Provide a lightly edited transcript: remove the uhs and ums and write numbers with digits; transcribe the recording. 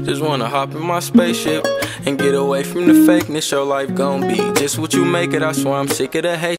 Just wanna hop in my spaceship and get away from the fakeness. Your life gon' be just what you make it. I swear I'm sick of the hate.